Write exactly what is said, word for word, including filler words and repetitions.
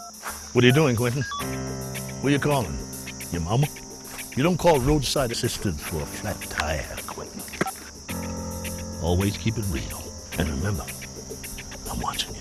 What are you doing, Quentin? Where you calling? Your mama? You don't call roadside assistance for a flat tire, Quentin. Always keep it real. And remember, I'm watching you.